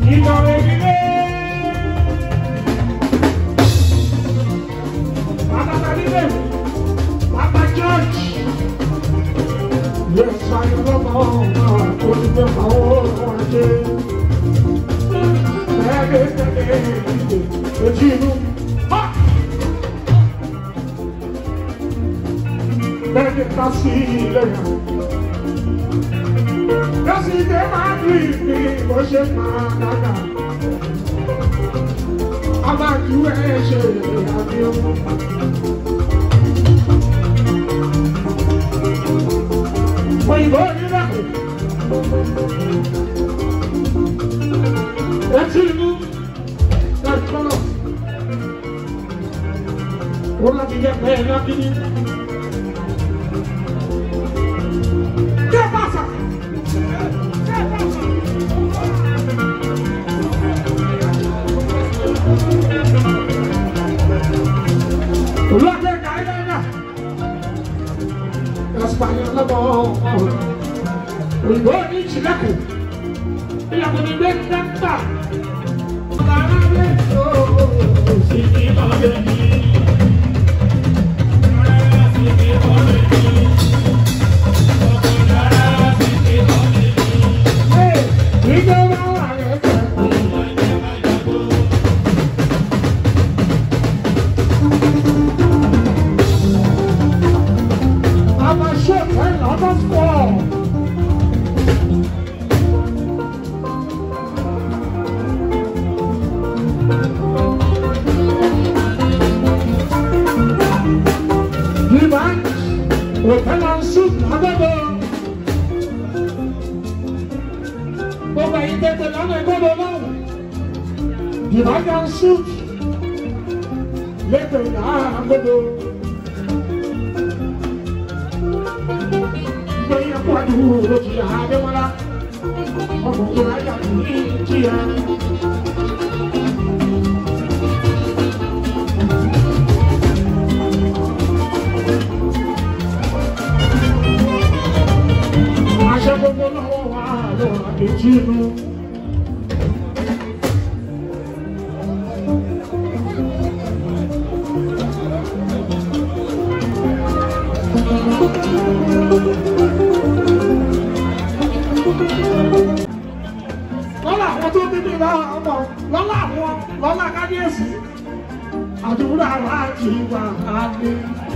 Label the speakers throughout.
Speaker 1: ìtọ̀rẹ́ nílé. Bàbá nílé, Bàbá George. Yes, I love all my good power. Una vida pena aquí. ¿Qué pasa? ¿Qué pasa? Lo que caiga. La España la bomba. Un buen chilaco. Y la que me encanta. Para dentro. Si te va a venir. Devagar shoot, let them go. Bem a quadro de rádio mara, como que vai dar dia. Mas eu vou no ar, eu acredito. Lọ́la kábíyèsí àdúrà láti wà láti.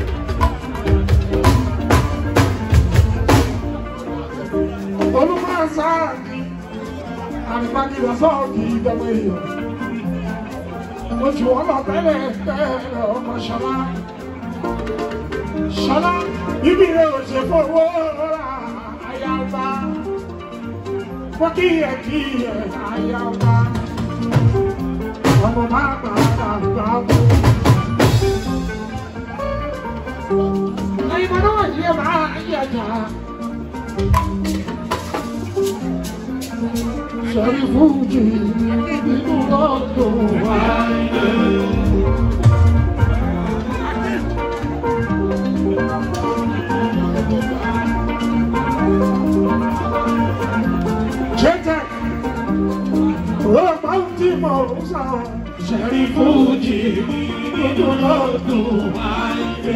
Speaker 1: Olúmọ̀ sáàkì àrífàkìlọ̀ sọ́ọ̀kì ìjọba èèyàn. Oṣù ọlọ́ tẹ́lẹ̀ tẹ́lẹ̀ ọmọ Ṣọlá. Ṣọlá ibi rẹ̀ ò ṣe fowó ra ayaba. Wọ́n kíyè ayaba. Ọmọ máa gbàgbà gbàgbà. Ẹ̀yin mọ̀ náà yẹ máa yẹ̀jà. Sọ̀rí fújì nínú lọ́dọ̀ wáyé. Jẹ́jẹ́, ó máa ń tí mọ̀ ọ́ sá. Sọ̀rí fújì nínú lọ́dọ̀ wáyé.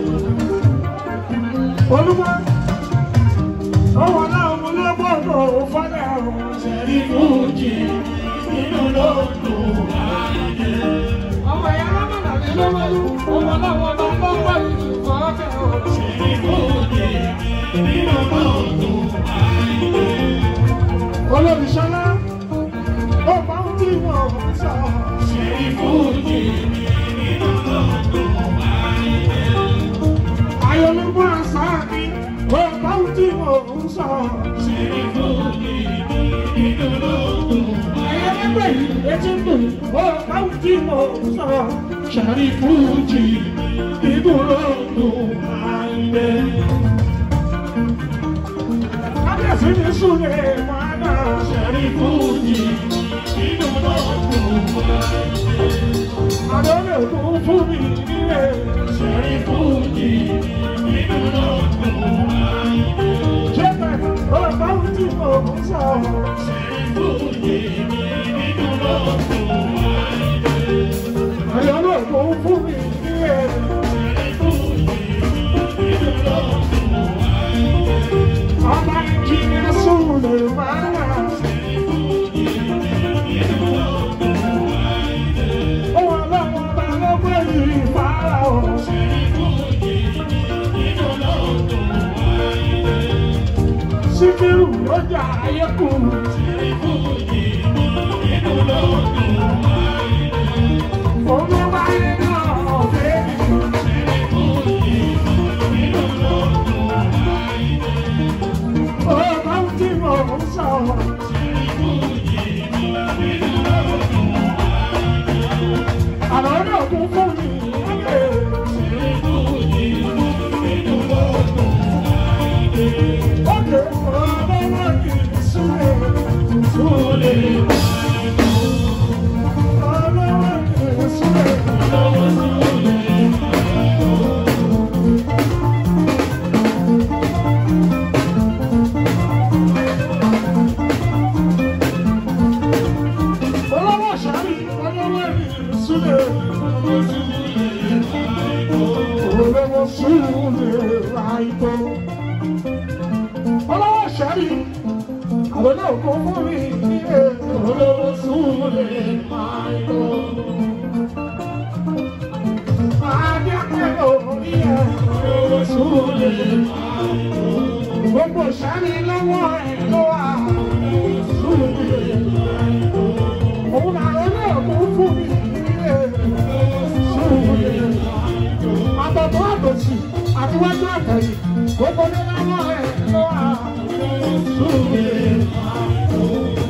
Speaker 1: Olúwa, ọwọ́ náà mo ló gbọ́dọ̀ fọ́dà ọ̀. Sọ̀rí fújì nínú lọ́dọ̀ wáyé. Ọmọ ìyá lámàlà ní lọ́wọ́ ọmọ náà wọ́n bá lọ́wọ́ ìlú kọ́ọ̀kẹ́ ọ̀. Sọ̀rí fújì nínú lọ́dọ̀ wáyé. Olóríṣọlá, ó bá ń tí wọ́n sọ. Sọ̀rí fújì nínú lọ́dọ̀ wáyé. Ayọ̀lúgbọ́n àṣà mi, ó bá ń tí wọ́n sọ. Sọ̀rí fújì nínú lọ́dọ̀ wáyé. Ayọ̀lúgbọ́n yìí, etí ń dùn, ó bá ń tí wọ́n sọ. Sọ̀rí fújì nínú lọ́dọ̀ wáyé. Kábíyèsí ní Súlè máa dá. Sọ̀rí fújì nínú lọ́dọ̀ wáyé. Àdókè kún fún mi nílé. Sọ̀rí fújì nínú lọ́dọ̀ wáyé. Jẹ́pẹ̀ ó bá ń tí mò ń sọ. Sọ̀rí fújì nínú Sule Mara. Ohun ọlọ́wọ́ bá lọ́gbẹ́ yìí fara o. Síkírù lọ́jà ayékù. Òun ló bá yẹ náà ọ̀fẹ́. Ọ̀gá ń tí mo ń sọ̀rọ̀. Àlọ́ náà kún fún mi. Ọlọ́wọ́ ṣẹ́rí, àwọn náà kò fún mi ní olówó Sule máa ń lọ. Adé akẹ́kọ̀ọ́ orí ẹ̀ olówó Sule máa ń lọ. Gbogbo ṣẹ́rí lọ́wọ́ ẹ̀ ló wà Sule máa ń lọ. Òun làwọn náà kò fún mi ní Sule máa ń lọ. Àtọ̀tọ̀ àtòsí àtiwájú àtẹ̀yìn gbogbo ní lọ́wọ́ ẹ̀ ló wà Sule máa ń lọ.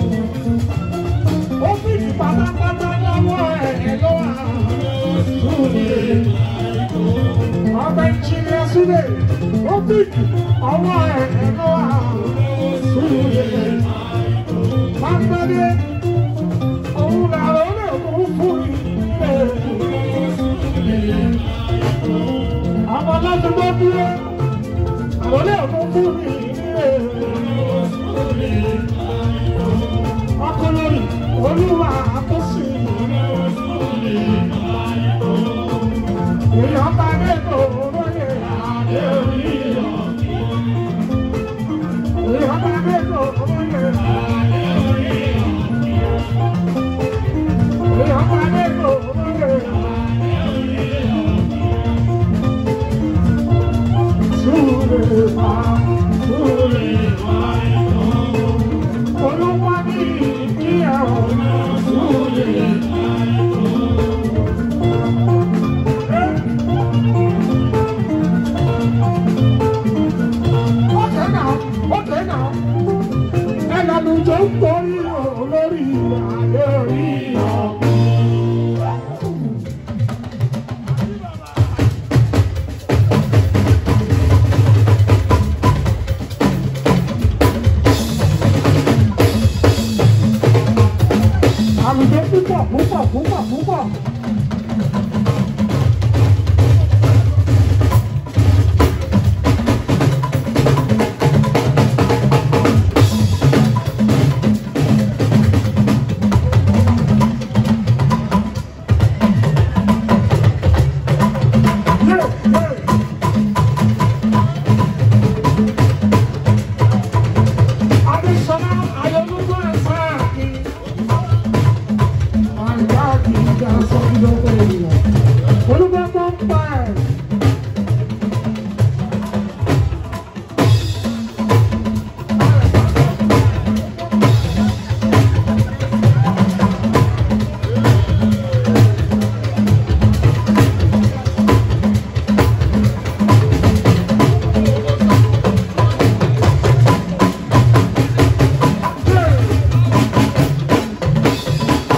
Speaker 1: Ó fi pátápátá lọ́wọ́ ẹ̀ ló wà Sule máa ń lọ. Ọbẹ̀ ìjìnlẹ̀ Sule ó fi ọwọ́ ẹ̀ ló wà Sule máa ń lọ. Pápẹ́lẹ́ òun làwọn olóògùn fún mi Sule máa ń lọ. Àwọn aládùúgbò dúró, àwọn olóògùn fún mi ọkọ lórí Olúwa àkóso èèyàn bá mẹ́kọ̀ọ́ lóye àdé orí èèyàn bá mẹ́kọ̀ọ́ lóye àdé orí èèyàn bá mẹ́kọ̀ọ́ lóye àdé orí Sule máa Sule máa olúwa ní ìyàwó Sule máa okay now ẹ̀nà lùjọ́ ń borí olórí àdé orí ọ̀gbìn. Àlùjọ púpọ̀.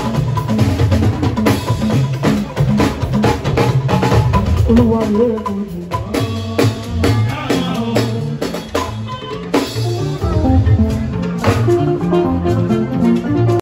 Speaker 1: Olúwa ló kù.